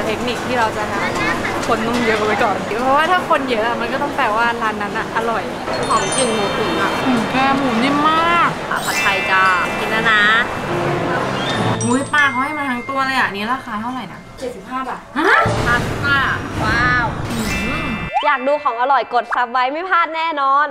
เทคนิคที่เราจะทำคนนุ่มเยอะไว้ก่อนเพราะว่าถ้าคนเยอะมันก็ต้องแปลว่าร้านนั้นอร่อยหอมกลิ่นหมูตุ๋นแกหมูนิ่มมากผัดไทยจ้ากินแล้วนะมุ้ยปลาเขาให้มาทั้งตัวเลยนี้ราคาเท่าไหร่นะ75 บาทฮะ 55ว้าวอยากดูของอร่อยกดซับไว้ไม่พลาดแน่นอน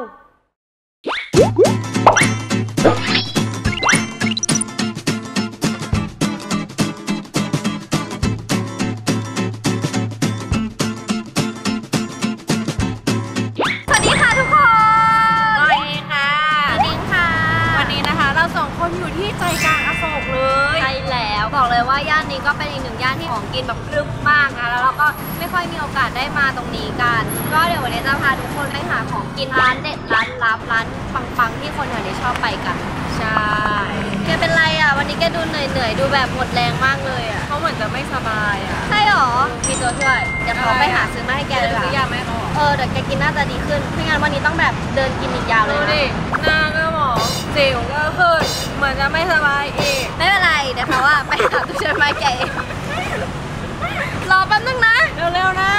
อยู่ที่ใจกลางอโศกเลยใช่แล้วบอกเลยว่าย่านนี้ก็เป็นอีกหนึ่งย่านที่ของกินแบบพรึบมากนะแล้วเราก็ไม่ค่อยมีโอกาสได้มาตรงนี้กันก็เดี๋ยววันนี้จะพาทุกคนไปหาของกินร้านเด็ดร้านลับร้านปังๆที่คนแถวนี้ชอบไปกันใช่แกเป็นไรวันนี้แกดูเหนื่อยดูแบบหมดแรงมากเลยเขาเหมือนจะไม่สบายใช่หรอมีตัวช่วยเดี๋ยวเขาไปหาซื้อมาให้แกเลยค่ะไม่เดี๋ยวแกกินน่าจะดีขึ้นไม่งั้นวันนี้ต้องแบบเดินกินอีกยาวเลยนะหน้าก็หมองสิวก็ขึ้นเหมือนจะไม่สบายอีกไม่เป็นไรเดี๋ยวเขาไปหาตัวช่วยมาแกรอแป๊บนึงนะเร็วๆนะ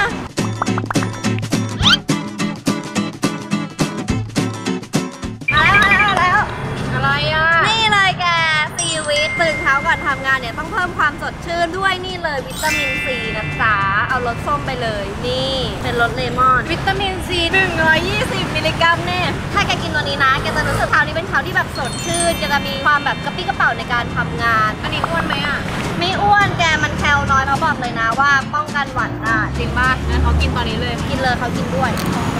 อะไรนี่เลยแกซีวิตตื่นเช้าก่อนทำงานเนี่ยต้องเพิ่มความสดชื่นด้วยนี่เลยวิตามินซีนะจ๊ะเอารสส้มไปเลยนี่เป็นรสเลมอนวิตามินซี120 มิลลิกรัมเนี่ยถ้าแกกินตัวนี้นะแกจะรู้สึกเช้านี้เป็นเช้าที่แบบสดชื่นแกจะมีความแบบกระปี้กระเป๋าในการทำงานอันนี้อ้วนไหมไม่อ้วนแกมันแคลน้อยเขาบอกเลยนะว่าป้องกันหวัดจริงป่ะงั้นเขากินตอนนี้เลยกินเลยเขากินด้วย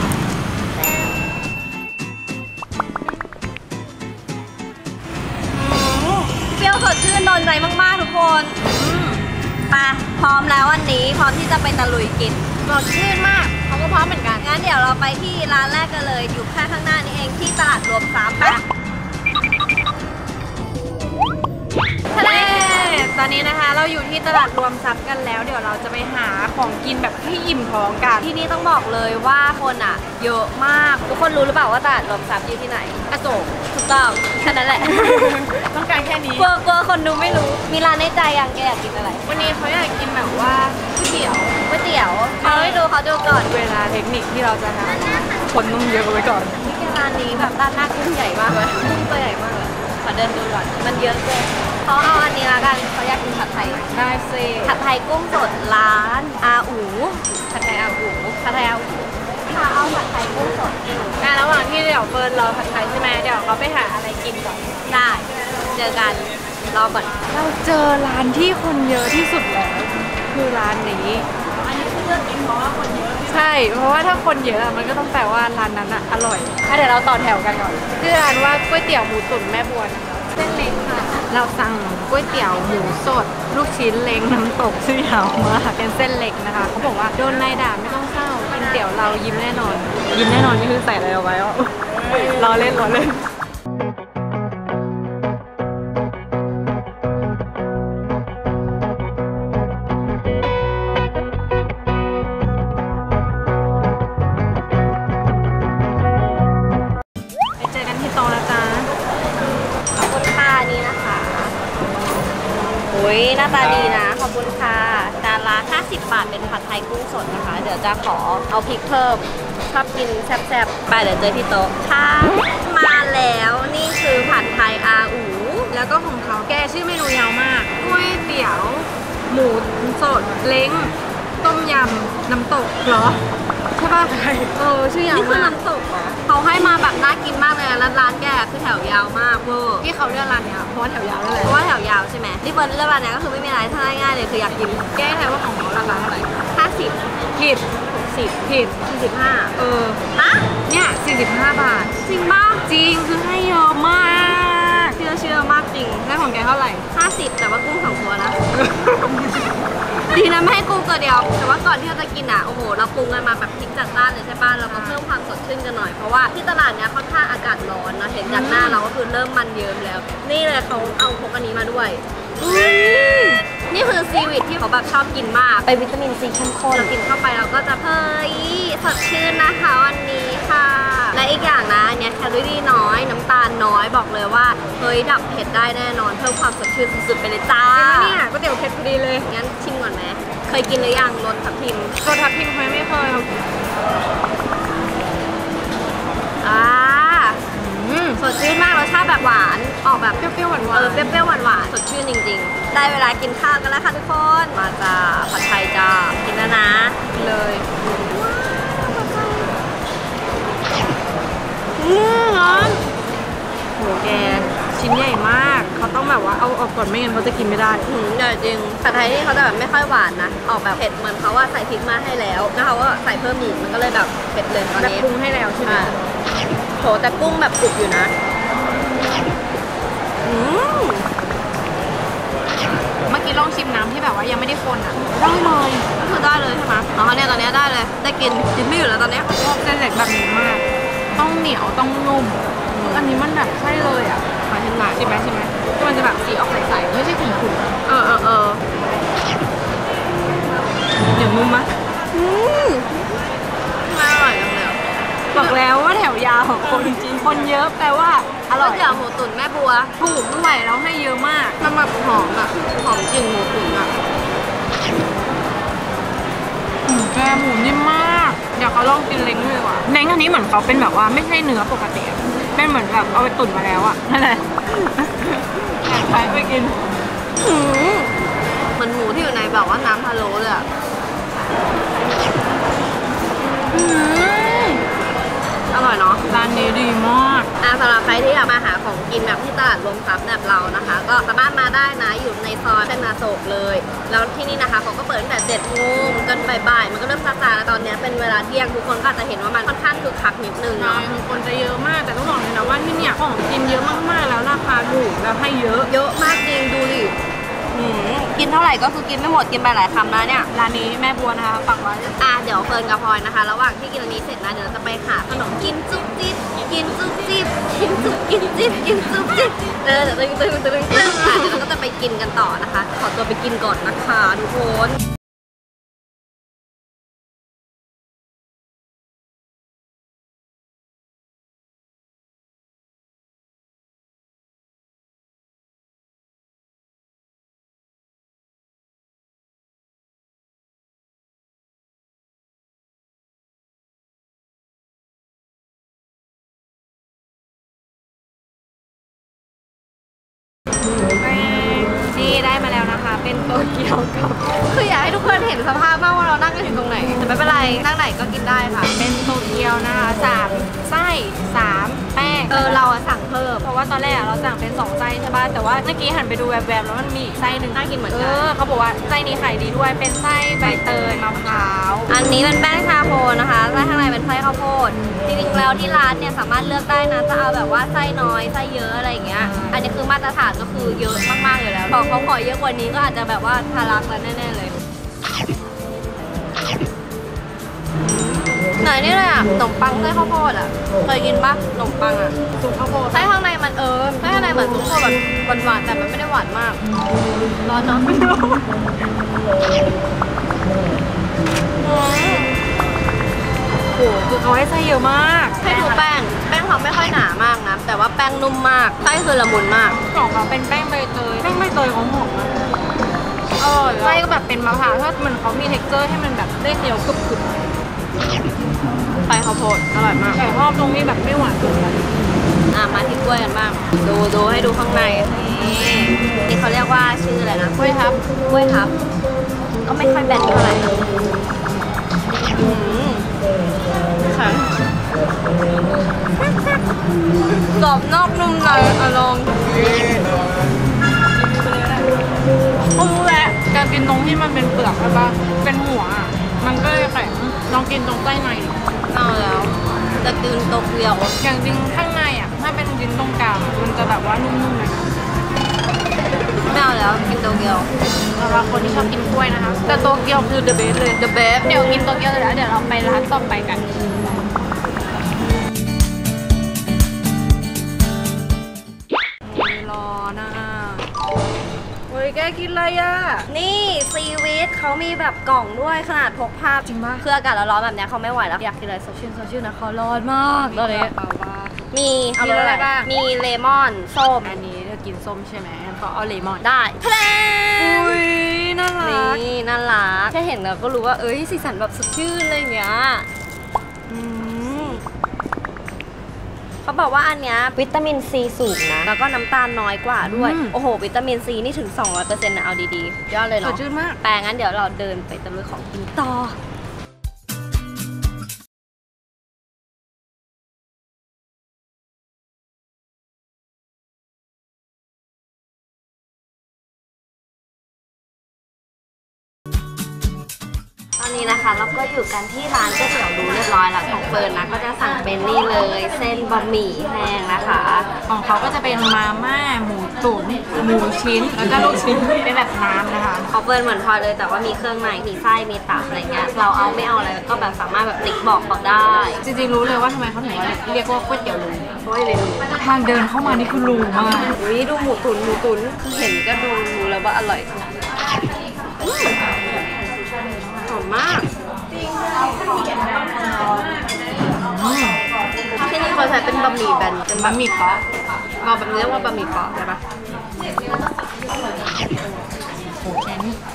เปรี้ยวสดชื่นโดนใจมากๆทุกคนไปพร้อมแล้ววันนี้พร้อมที่จะไปตะลุยกินสดชื่นมากเขาก็พร้อมเหมือนกันงั้นเดี๋ยวเราไปที่ร้านแรกกันเลยอยู่แค่ข้างหน้านี้เองที่ตลาดรวม3ไปตอนนี้นะคะเราอยู่ที่ตลาดรวมทรัพย์กันแล้วเดี๋ยวเราจะไปหาของกินแบบให้อิ่มท้องกันที่นี่ต้องบอกเลยว่าคนเยอะมากทุกคนรู้หรือเปล่าว่าตลาดรวมทรัพย์อยู่ที่ไหนอโศกถูกต้องแค่นั้นแหละต้องการแค่นี้กลัวคนดูไม่รู้มีร้านในใจยังแกอยากกินอะไรวันนี้เขาอยากกินแบบว่าก๋วยเตี๋ยวเขาให้ดูเขาดูก่อนเวลาเทคนิคที่เราจะทำคนนุ่มเยอะไว้ก่อนนี่ร้านนี้แบบด้านหน้ากุ้งใหญ่มากเลยกุ้งตัวใหญ่มากเลยขอเดินดูก่อนมันเยอะเกินเขาเอาอันนี้ละกันเขาอยากกินผัดไทยได้สิผัดไทยกุ้งสดร้านอาอูผัดไทยอาอูค่ะเอาผัดไทยกุ้งสดระหว่างที่เดี๋ยวเฟิร์นรอผัดไทยใช่ไหมเดี๋ยวเขาไปหาอะไรกินก่อนได้เจอกันรอก่อนเราเจอร้านที่คนเยอะที่สุดแล้วคือร้านนี้อันนี้คือเลือกกินเพราะว่าคนเยอะใช่เพราะว่าถ้าคนเยอะมันก็ต้องแปลว่าร้านนั้นอร่อยเดี๋ยวเราต่อแถวกันก่อนชื่อร้านว่าก๋วยเตี๋ยวหมูตุ๋นแม่บัวเส้นเล็กค่ะเราสั่งก๋วยเตี๋ยวหมูสดลูกชิ้นเล้งน้ำตกชื่อยาวมากเป็นเส้นเล็กนะคะเขาบอกว่าโดนนายด่าไม่ต้องเศร้ากินเตี๋ยวเรายิ้มแน่นอนนี่คือใส่อะไรเอาไว้รอเล่นเจอกันที่โต๊ะแล้วจ้าหน้าตาดีนะขอบคุณค่ะจานละ50 บาทเป็นผัดไทยกุ้งสดนะคะเดี๋ยวจะขอเอาพริกเพิ่มชอบกินแซ่บๆไปเดี๋ยวเจอที่โต๊ะค่ะมาแล้วนี่คือผัดไทยอาอูแล้วก็ของเขาแกชื่อเมนูยาวมากก๋วยเตี๋ยวหมูสดเล้งต้มยำน้ำตกเหรอใช่ป่ะชื่อยาวมากนี่คือน้ำตกเขาให้มาแบบน่ากินมากเลยแล้วร้านแกคือแถวยาวมากเวอร์ที่เขาเลือกร้านเนี้ยเพราะว่าแถวยาวนั่นแหละเพราะว่าแถวยาวใช่ไหมที่เฟิร์นเลือกร้านเนี้ยก็คือไม่มีอะไรถ้าง่ายเลยคืออยากกินแก้ไขว่าของเขาราคาเท่าไหร่ 50 ผิด45 ฮะเนี่ย45 บาทจริงป่ะจริงคือให้เยอะมากเชื่อมากจริงแล้วของแกเท่าไหร่ 50แต่ว่ากุ้ง2 ตัวนะดีนะไม่ให้กุ้งตัวเดียวแต่ว่าก่อนที่เราจะกินโอ้โหเราปรุงกันมาแบบพริกจัดจ้านเลยใช่ป่ะเราก็เพิ่มความสดชื่นกันหน่อยเพราะว่าที่ตลาดเนี้ยค่อนข้างอากาศร้อนนะเห็นจากหน้าเราก็คือเริ่มมันเยิ้มแล้วนี่เลยเขาเอาพกอันนี้มาด้วยนี่คือซีวิตที่เขาแบบชอบกินมากเป็นวิตามินซีเข้มข้นเรากินเข้าไปเราก็จะสดชื่นนะคะวันนี้ค่ะและอีกอย่างนะอันเนี้ยแคลอรี่น้อยน้ำตาลน้อยบอกเลยว่าดับเผ็ดได้แน่นอนเพิ่มความสดชื่นสุดๆไปเลยจ้าเนี่ยก๋วยเตี๋ยวเผ็ดพอดีเลยงั้นชิมก่อนไหมเคยกินหรือยังรสทับทิมรสทับทิมไม่เคยสดชื่นมากรสชาติแบบหวานออกแบบเปรี้ยวๆหวานๆเปรี้ยวๆหวานๆสดชื่นจริงๆได้เวลากินข้าวกันแล้วค่ะทุกคนมาจ้าผัดไทยจ้ากินแล้วนะเลยร้อนโหแกชิ้นใหญ่มากเขาต้องแบบว่าเอาออกก่อนไม่งั้นเขาจะกินไม่ได้ใหญ่จริงผัดไทยนี่เขาจะแบบไม่ค่อยหวานนะออกแบบเผ็ดเหมือนเขาว่าใส่พริกมาให้แล้วนะคะว่าใส่เพิ่มอีกมันก็เลยแบบเผ็ดเลยตอนนี้ปรุงให้แล้วใช่ไหมโถแต่กุ้งแบบกรุบอยู่นะเมื่อกี้ลองชิมน้ำที่แบบว่ายังไม่ได้คนอ่ะได้เลยก็คือได้เลยใช่ไหมอ๋อเนี่ยตอนนี้ได้เลยได้กินไม่อยู่แล้วตอนนี้ชอบเส้นเล็กแบบนี้มากต้องเหนียวต้องนุ่มอันนี้มันแบบใช่เลยอ่ะมาเห็นไหมใช่ไหมที่มันจะแบบสีออกใสๆไม่ใช่ขุ่นๆเดี๋ยวนุ่มมะไม่อร่อยจังเลยบอกแล้วว่าแถวยาวคนจริงคนเยอะแปลว่าอร่อยก๋วยเตี๋ยวหมูตุ๋นแม่บัวถูกด้วยแล้วให้เยอะมากมันแบบหอมแบบหอมกลิ่นหมูตุ๋นอ่ะแกหมูนิ่มมากอยากเขาลองกินเล้งเลยว่ะเล้งอันนี้เหมือนเขาเป็นแบบว่าไม่ใช่เนื้อปกติเป็นเหมือนแบบเอาไปตุ๋นมาแล้วอ่ะนั่นแหละไปไปกินเหมือนหมูที่อยู่ในแบบว่าน้ำพะโล้เลยอ่ะอร่อยเนาะร้านนี้ดีมากสำหรับใครที่อยากมาหาของกินแบบที่ตลาดรวมทรัพย์แบบเรานะคะก็สามารถมาได้นะอยู่ในซอยเส้นนาโศกเลยแล้วที่นี่นะคะเขาก็เปิดตั้งแต่7 โมงจนบ่ายๆมันก็เริ่มซาๆแล้วตอนนี้เป็นเวลาเที่ยงทุกคนก็จะเห็นว่ามันค่อนข้างคึกคักนิดนึงเนาะคนจะเยอะมากแต่ต้องบอกเลยนะว่าที่เนี่ยของกินเยอะมากๆแล้วราคาถูกแล้วให้เยอะมากจริงดูดิกินเท่าไหร่ก็คือกินไม่หมดกินไปหลายคำแล้วเนี่ยร้านนี้แม่บัวนะคะฝากไว้เดี๋ยวเฟิร์นกับพลอยนะคะระหว่างที่กินอันนี้เสร็จนะเดี๋ยวจะไปหาขนมกินจุ๊บจิ๊บกินจุ๊บจิ๊บกินจุ๊บกินจิ๊บกินจุ๊บจิ๊บเดี๋ยวตึ้งเดี๋ยวเราก็จะไปกินกันต่อนะคะขอตัวไปกินก่อนนะคะทุกคนนี่ได้มาแล้วนะคะเป็นโตเกียวกับคืออยากให้ทุกคนเห็นสภาพมากว่าเรานั่งกันอยู่ตรงไหนแต่ไม่เป็นไรนั่งไหนก็กินได้ค่ะเป็นโตเกียวนะคะ3 ไส้ 3 แป้งเราสั่งเพิ่มเพราะว่าตอนแรกเราสั่งเป็น2 ไส้ใช่ป่ะแต่ว่าเมื่อกี้หันไปดูแวบๆแล้วมันมีอีกไส้หนึ่งน่ากินเหมือนกันเขาบอกว่าไส้นี้ขายดีด้วยเป็นไส้ใบเตยมะพร้าวอันนี้เป็นแป้งชาโคนะคะไส้ข้างในเป็นไส้ข้าวโพดจริงๆแล้วที่ร้านเนี่ยสามารถเลือกได้นะจะเอาแบบว่าไส้น้อยไส้เยอะอะไรอย่างเงี้ยอันนี้คือมาตรฐานก็คือเยอะมากๆอยู่แล้วพอเขาขอเยอะกว่านี้ก็อาจจะแบบว่าทะลักแล้วแน่ๆเลยไหนนี่เลยขนมปังไส้ข้าวโพดเคยกินปะขนมปังซุปข้าวโพดไส้ข้างในมันไส้ข้างในเหมือนซุปข้าวโพดแบบหวานๆแต่มันไม่ได้หวานมากร้อนเนาะโอ้โหคือเขาให้ไส้เยอะมากให้ดูแป้งเขาไม่ค่อยหนามากนะแต่ว่าแป้งนุ่มมากไส้คือละมุนมากของเขาเป็นแป้งใบเตยเขาหอมมากไส้ก็แบบเป็นมะพร้าวถ้ามันเขามีเท็กเจอร์ให้มันแบบได้เหนียวกรึบไส้ข้าวโพดอร่อยมากแต่ชอบตรงนี้แบบไม่หวานเกินไปมาที่กล้วยกันบ้างดูให้ดูข้างในนี่เขาเรียกว่าชื่ออะไรนะกล้วยทับก็ไม่ค่อยแบนเท่าไหร่ค่ะกรอบนอกนุ่มในลองรู้แล้วการกินตรงที่มันเป็นเปลือกใช่ปะเป็นหัวมันก็เลยแข็งลองกินตรงใต้ในเอาแล้วจะกินโตเกียวอย่างจริงข้างในถ้าเป็นชิ้นตรงกลางมันจะแบบว่านุ่มๆเลยไม่เอาแล้วกินโตเกียวสำหรับคนที่ชอบกินกล้วยนะคะแต่โตเกียวคือ the best เลย the best เดี๋ยวกินโตเกียวเลยแล้วเดี๋ยวเราไปร้านต่อไปกันรอนะเฮ้ยแกกินอะไรนี่ซีวิตเขามีแบบกล่องด้วยขนาดพกพาจริงปะคืออากาศร้อนๆแบบนี้เขาไม่ไหวแล้วอยากกินอะไรสดชื่นนะเขาร้อนมากตอนนี้มีอะไรบ้างมีเลมอนส้มอันนี้เธอกินส้มใช่ไหมเขาเอาเลมอนได้ทะเลอุ้ยน่ารักนี่น่ารักแค่เห็นเราก็รู้ว่าสีสันแบบสดชื่นอะไรอย่างเงี้ยเขาบอกว่าอันเนี้ยวิตามินซีสูงนะแล้วก็น้ำตาลน้อยกว่าด้วยโอ้โหวิตามินซีนี่ถึง 200%นะเอาดีๆยอดเลยเนาะสดชื่นมากแปลงั้นเดี๋ยวเราเดินไปตะลุยของกินต่อตอนนี้นะคะเราก็อยู่กันที่ร้านก๋วยเตี๋ยวรู้เรียบร้อยแล้วของเฟิร์นนะก็จะสั่งเป็นนี่เลยเส้นบะหมี่แห้งนะคะของเขาก็จะเป็นมาม่าหมูตุ๋นหมูชิ้นแล้วก็ลูกชิ้นเป็นแบบน้ำนะคะของเฟิร์นเหมือนพลอยเลยแต่ว่ามีเครื่องในมีไส้มีตับอะไรเงี้ยเราเอาไม่เอาอะไรก็แบบสามารถแบบติ๊กบอกเขาได้จริงๆรู้เลยว่าทำไมเขาถึงเรียกว่าก๋วยเตี๋ยวรูเพราะอะไรรูทางเดินเข้ามานี่คือรูมากดูหมูตุ๋นคือเห็นก็ดูรู้แล้วว่าอร่อยหอมมากที่นี่เขาใช้เป็นบะหมี่แบนเป็นบะหมี่เปาะเราแบบนี้เรียกว่าบะหมี่เปาะใช่ปะโอ้แค่นี้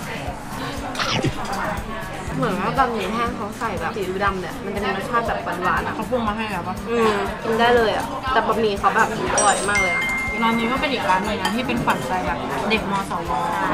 เหมือนว่าบะหมี่แห้งเขาใส่แบบซีอิ๊วดำเนี่ยมันจะมีรสชาติแบบหวานๆอ่ะเขาปรุงมาให้แล้วปะกินได้เลยอ่ะแต่บะหมี่เขาแบบอร่อยมากเลยอ่ะร้านนี้ก็เป็นอีกร้านนึงนะที่เป็นขวัญใจแบบเด็กมสว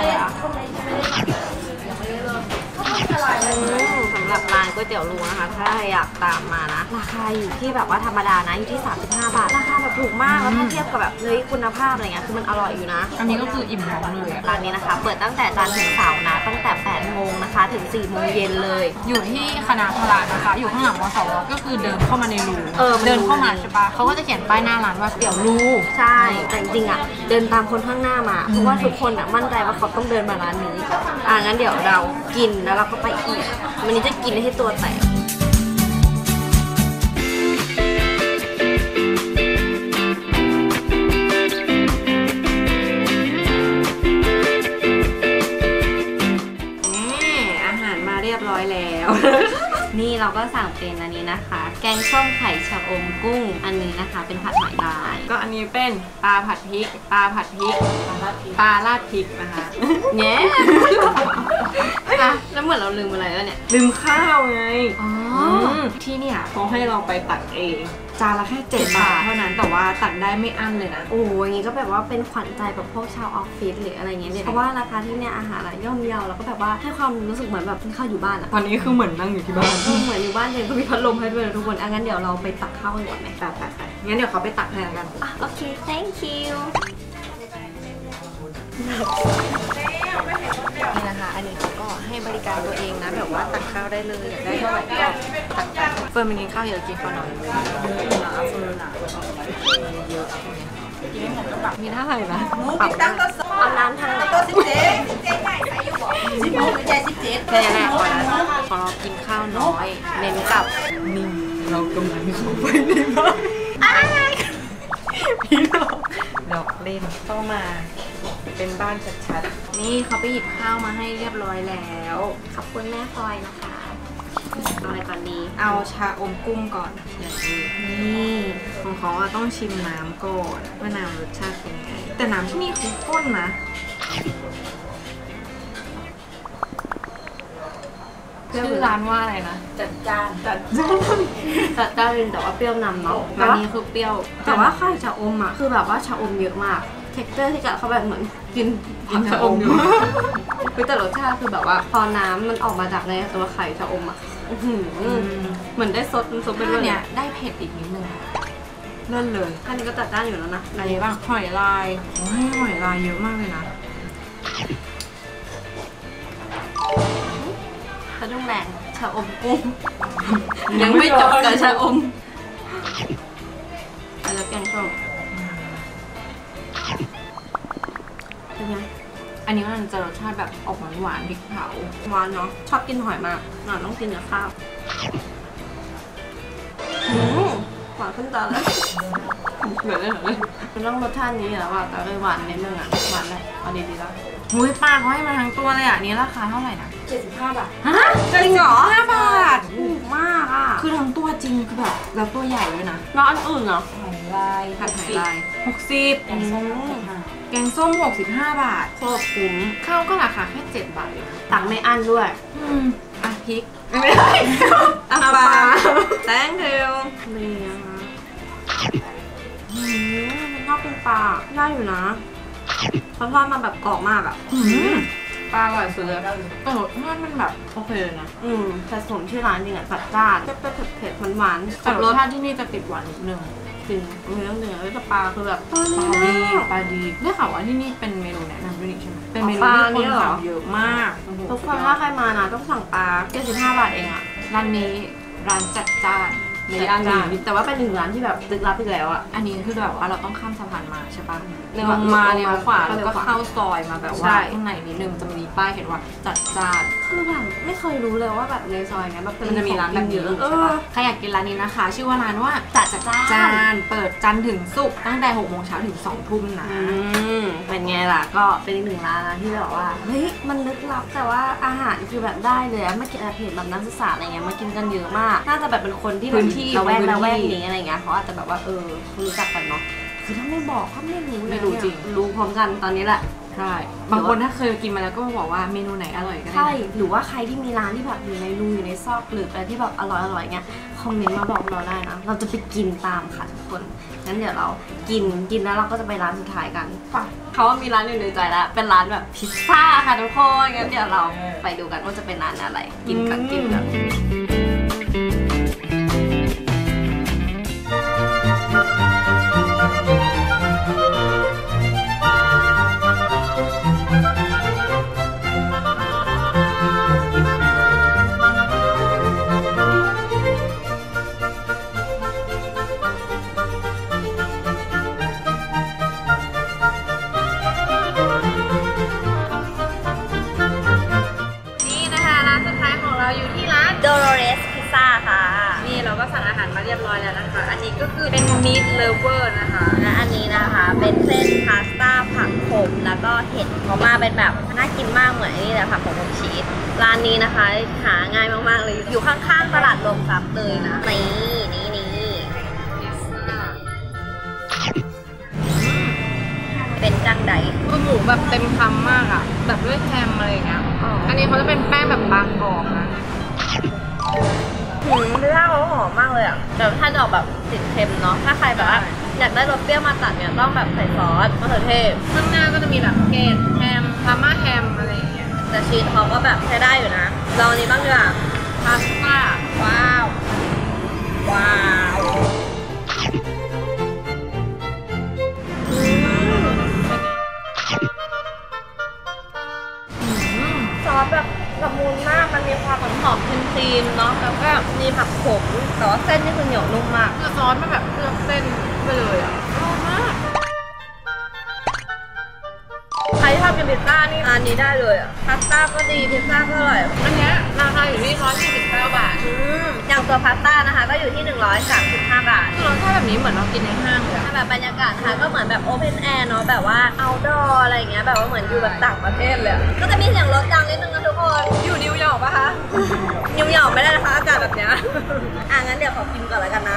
สำหรับร้านก๋วยเตี๋ยวลุงนะคะถ้าอยากตามมานะราคาอยู่ที่แบบว่าธรรมดานะอยู่ที่35 บาทราคาแบบถูกมากแล้วถ้าเทียบกับแบบคุณภาพอะไรเงี้ยคือมันอร่อยอยู่นะอันนี้ก็คืออิ่มท้องเลยร้านนี้นะคะเปิดตั้งแต่จันทร์ถึงเสาร์นะตั้งแต่8 โมงนะคะถึง4 โมงเย็นเลยอยู่ที่คณะพละนะคะอยู่ข้างหลังมสวก็คือเดินเข้ามาในรูเดินเข้ามาใช่ปะเขาก็จะเขียนป้ายหน้าร้านว่าเตี๋ยวรูใช่แต่จริงๆอ่ะเดินตามคนข้างหน้ามาเพราะว่าทุกคนอ่ะมั่นใจว่าเขาต้องเดินมาร้านนี้งั้นเดี๋ยวเรากินแล้วเราก็ไปอีกวันนี้จะกินให้ตัวแตกอาหารมาเรียบร้อยแล้วนี่เราก็สั่งเป็นอันนี้นะคะแกงส้มไข่ชะอมกุ้งอันนี้นะคะเป็นผัดหอยลายก็อันนี้เป็นปลาผัดพริกปลาราดพริกนะคะแง่แล้วเหมือนเราลืมอะไรแล้วเนี่ยลืมข้าวไงที่เนี่ยเขาให้เราไปตักเองจานละแค่7 บาทเท่านั้นแต่ว่าตักได้ไม่อั้นเลยนะโอ้ยอย่างนี้ก็แบบว่าเป็นขวัญใจแบบพวกชาวออฟฟิศหรืออะไรเงี้ยเพราะว่าราคาที่เนี่ยอาหารย่อมเยาแล้วก็แบบว่าให้ความรู้สึกเหมือนแบบกินข้าวอยู่บ้านอะวันนี้คือเหมือนนั่งอยู่ที่บ้านเหมือนอยู่บ้านเลยก็มีพัดลมให้ด้วยทุกคนงั้นเดี๋ยวเราไปตักข้าวกันก่อนไหมไปงั้นเดี๋ยวเขาไปตักให้กันโอเค thank you นี่นะคะอันนี้เขาก็ให้บริการตัวเองนะแบบว่าตักข้าวได้เลยอยากได้เท่าไหร่ก็ตักได้เฟิร์นมันกินข้าวเยอะกินข้าวน้อยเยอะกินไม่หมดก็ปรับมีเท่าไหร่นะปรับเอาน้ำทางไหนตัว17แค่นั้นแหละพอเรากินข้าวน้อยเน้นกับนี่เรากำลังเข้าไปในบ้านพี่ดอกเล่นเข้ามาเป็นบ้านชัดๆนี่เขาไปหยิบข้าวมาให้เรียบร้อยแล้วขอบคุณแม่พลอยนะคะเอาอะไรก่อนดีเอาชาอมกุ้งก่อนนี่ของเขาต้องชิมน้ำก่อนว่าน้ำรสชาติเป็นไงแต่น้ำที่นี่คือข้นนะชื่อร้านว่าอะไรนะจัดจ้านแต่ว่าเปรี้ยวนำเนาะร้านนี้คือเปรี้ยวแต่ว่าไข่ชะอมอ่ะคือแบบว่าชะอมเยอะมากเท็กเจอร์ที่กัดเขาแบบเหมือนกินชะอมอยู่แต่รสชาติคือแบบว่าพอน้ำมันออกมาจากในตัวไข่ชะอมอ่ะเหมือนได้ซดไปด้วยเนี่ยได้เผ็ดอีกนิดนึงเลื่อนเลยท่านี้ก็จัดจ้านอยู่แล้วนะอะไรบ้างหอยลายหอยลายเยอะมากเลยนะกระดุมแรงชะอมกุ้งยังไม่จบกับชะอมแล้วแกงส้มเป็นไงอันนี้มันจะรสชาติแบบออกหวานพริกเผาหวานเนาะชอบกินหอยมากต้องกินกับข้าวหวานขึ้นตาเลยเหมือนเลยมันต้องรสชาตินี้แล้วว่าแต่เลยหวานนิดนึงอ่ะหวานเลยเอาดีๆแล้วมุ้ยปลาเขาให้มาทั้งตัวเลยอ่ะนี้ราคาเท่าไหร่นะ 75 บาทฮะจริงเหรอ5 บาทถูกมากอ่ะคือทั้งตัวจริงคือแบบแล้วตัวใหญ่ด้วยนะแล้วอันอื่นเหรอหอยลายผัดหอยลาย60แกงส้ม65 บาทโคตรคุ้มข้าวก็ราคาแค่7 บาทเองตักไม่อั้นด้วยอ่ะพริกไม่ได้อาปลาแตงเทลนี่นะคะมันชอบเป็นปลาได้อยู่นะเขาทอดมาแบบกรอบมากอ่ะปลาอร่อยสุดเลยแต่รสชาติมันแบบโอเคเลยนะแต่สมชื่อร้านจริงอ่ะจัดจ้านเผ็ดๆเผ็ดๆหวานๆแต่รสชาติที่นี่จะติดหวานนิดนึงจริงมีเรื่องหนึ่งแล้วแต่ปลาคือแบบปลาดีได้ข่าวว่าที่นี่เป็นเมนูแนะนำด้วยนี่ใช่ไหมเป็นเมนูปลาที่เนี่คนยเหรอสั่งเยอะมากทุกคนถ้าใครมานะต้องสั่งปลา75 บาทเองอ่ะร้านนี้ร้านจัดจ้านในย่านจัดจ้นี้แต่ว่าเป็นหนึ่งร้านที่แบบตึกลับอีกแล้วอ่ะอันนี้คือแบบว่าเราต้องข้ามสะพานมาใช่ปะเลี้ยวลงมาเลี้ยวขวาก็แล้วเลี้ยวก็ขวาเข้าซอยมาแบบใช่ว่าข้างในนิดนึงจะมีป้ายเขียนว่าจัดจ้านคือแบบไม่เคยรู้เลยว่าแบบในซอยเนี้ยแบบมันจะมีร้านแบบนี้อยู่เอใช่อปะใครอยากกินร้านนี้นะคะ ชื่อว่าร้านว่าจัดจ้านเปิดจันทร์ถึงศุกร์ตั้งแต่6 โมงเช้าถึง2 ทุ่มนะเป็นไงล่ะก็เป็นอีกหนึ่งร้านนะที่แบบว่าเฮ้ยมันลึกลับแต่ว่าอาหารคือแบบได้เลยอะมากินอาเพจแบบนักศึกษาอะไรเงี้ยมากินกันเยอะมากน่าจะแบบเป็นคนที่แบบพื้นที่ละแวกพื้นที่ละแวกนี้อะไรเงี้ยเขาอาจจะแบบว่ารู้จักกันเนาะคือถ้าไม่บอกก็ไม่รู้เลยไม่รู้จริงรู้พร้อมกันตอนนี้แหละใช่บางคนถ้าเคยกินมาแล้วก็มาบอกว่าเมนูไหนอร่อยก็ได้ใช่หรือว่าใครที่มีร้านที่แบบอยู่ในรูอยู่ในซอกหรืออะไรที่แบบอร่อยเงี้ยคอมเมนต์มาบอกเราได้นะเราจะไปกินตามค่ะทุกคนงั้นเดี๋ยวเรากินแล้วเราก็จะไปร้านสุดท้ายกันเขาว่ามีร้านอยู่ในใจแล้วเป็นร้านแบบพิซซ่าค่ะทุกคนงั้นเดี๋ยวเราไปดูกันว่าจะเป็นร้านอะไรกินกันนี่นะคะร้านสุดท้ายของเราอยู่ที่ร้าน Dolores Pizza ค่ะนี่เราก็สั่งอาหารมาเรียบร้อยแล้วนะคะอันนี้ก็คือเป็น Meat Lover นะคะและอันนี้นะคะเป็นเส้นพาสต้าผักขมแล้วก็เห็ดเขามาเป็นแบบน่ากินมากเหมือนนี่แหละผักขมกับชีสร้านนี้นะคะหาง่ายมากๆเลยอยู่ข้างๆตลาดโรงทรัพย์เลยนะนี่เป็นจังไดก็หมูแบบเต็มคำมากอ่ะแบบด้วยแฮมอะไรอย่างเงี้ยอันนี้เขาจะเป็นแป้งแบบบางกรอบนะเนื้อเขาหอมมากเลยอ่ะแต่ถ้าจะออกแบบติดเค็มเนาะถ้าใครแบบว่าอยากได้รสเปรี้ยวมาตัดเนี่ยต้องแบบใส่ซอสมะเขือเทศข้างหน้าก็จะมีแบบเกล็ดแฮมพาม่าแฮมอะไรอย่างเงี้ยแต่ชีสเขาก็แบบใช้ได้อยู่นะลองอันนี้บ้างดีกว่าพาสต้าว้าวซอสแบบละมุนมากมันมีความหอมครีมๆเนาะแล้วก็มีผักขมแต่ว่าเส้นนี่คือเหนียวนุ่มมากคือซอสมันแบบเคลือบเส้นไปเลยอ่ะอร่อยมากใครที่ชอบกินพิซซ่านี่อันนี้ได้เลยอ่ะพาสต้าก็ดีพิซซ่าก็อร่อยอันเนี้ยราคาอยู่ที่149 บาทอย่างตัวพาสต้านะคะก็อยู่ที่135 บาทคือรสชาติแบบนี้เหมือนเรากินในห้างเลยอะถ้าแบบบรรยากาศนะคะก็เหมือนแบบโอเพนแอร์เนาะแบบว่าเอาดอร์อะไรอย่างเงี้ยแบบว่าเหมือนอยู่แบบต่างประเทศเลยอะก็จะมีเสียงรถดังนิดนึงนะทุกคนอยู่นิวยอร์กปะคะนิวยอร์กไม่ได้นะคะอากาศแบบเนี้ยงั้นเดี๋ยวขอกินก่อนแล้วกันนะ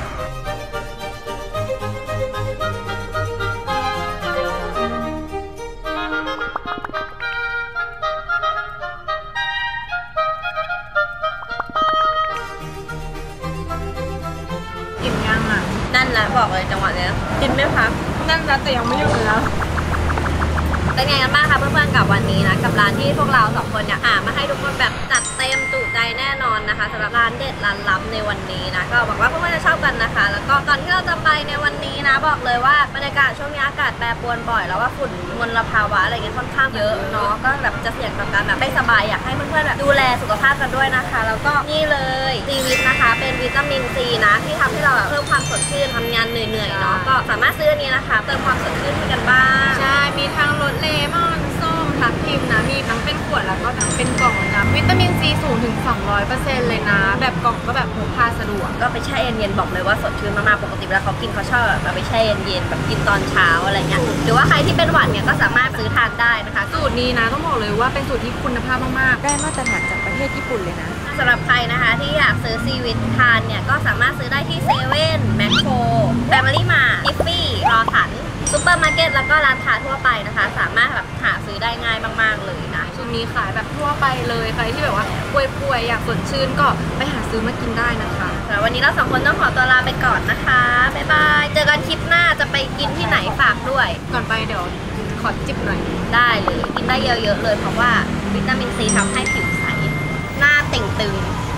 กินยังอ่ะนั่นแหละบอกเลยจังหวะเนี้ยกินไม่พักนั่นนะแต่ยังไม่หยุดเลยนะเป็นไงกันบ้างคะเพื่อนๆกับวันนี้นะกับร้านที่พวกเราสองคนเนี่ยมาให้ทุกคนแบบจัดเต็มจุใจแน่นอนนะคะสำหรับร้านเด็ดร้านลับในวันนี้นะก็หวังว่าเพื่อนๆจะชอบกันนะคะ แล้วก็ก่อนที่เราจะไปในวันนี้นะบอกเลยว่าบรรยากาศช่วงนี้อากาศแปรปรวนบ่อยแล้วว่าฝุ่นมลภาวะอะไรเงี้ยค่อนข้างเยอะเนาะก็แบบจะเสี่ยงต่อการแบบไม่สบายอยากให้เพื่อนๆแบบดูแลสุขภาพกันด้วยนะคะ แล้วก็นี่เลยซีวิตนะคะเป็นวิตามินซีนะที่ทำให้เราแบบเพิ่มความสดชื่นทำงานเหนื่อยๆเนาะก็สามารถซื้ออันนี้นะคะเติมความสดชื่นให้กันบ้างใช่มีทั้งรสเลมอนส้มทับทิมนะมีทั้งเป็นขวดแล้วก็ทั้งเป็นกล่องนะวิตามินซีสูงถึง 200% เลยนะ แบบกล่องก็แบบพกพาสะดวกก็ไปแช่เย็นๆบอกเลยว่าสดชื่นมากๆปกติเวลาเขากินเขาชอบแบบไปแช่เย็นๆแบบกินตอนเช้าอะไรเงี้ยหรือว่าใครที่เป็นหวัดเนี่ยก็สามารถซื้อทานได้นะคะสูตรนี้นะต้องบอกเลยว่าเป็นสูตรที่คุณภาพมากๆได้มาตรฐานจากประเทศเทศญี่ปุ่นเลยนะสำหรับใครนะคะที่อยากซื้อซีวิตทานเนี่ยก็สามารถซื้อได้ที่เซเว่นแมคโครแฟมิลี่มาร์ท ทิฟฟี่รอสันซุปเปอร์มาร์เก็ตแล้วก็ร้านค้าทั่วไปนะคะสามารถแบบหาซื้อได้ง่ายมากๆเลยนะช่วงนี้ขายแบบทั่วไปเลยใครที่แบบว่าป่วยๆอยากสดชื่นก็ไปหาซื้อมากินได้นะคะแต่วันนี้เรา2 คนต้องขอตัวลาไปก่อนนะคะบ๊ายบายเจอกันคลิปหน้าจะไปกินที่ไหนฝากด้วยก่อนไปเดี๋ยวขอจิบหน่อยได้เลยกินได้เยอะๆเลยเพราะว่าวิตามินซีทำให้ผิวใสหน้าเต่งตึง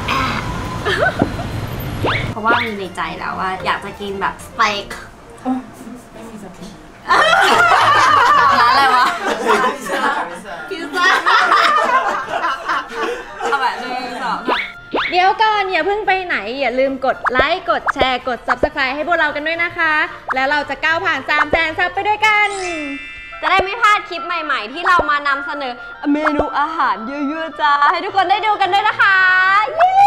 เพราะว่ามีในใจแล้วว่าอยากจะกินแบบสเต็กร้านอะไรวะพิซซ่าเอาแบบ1 2เดี๋ยวก่อนอย่าเพิ่งไปไหนอย่าลืมกดไลค์กดแชร์กด Subscribe ให้พวกเรากันด้วยนะคะแล้วเราจะก้าวผ่าน300,000 ซับไปด้วยกันจะได้ไม่พลาดคลิปใหม่ๆที่เรามานำเสนอเมนูอาหารเยอะๆจ้าให้ทุกคนได้ดูกันด้วยนะคะ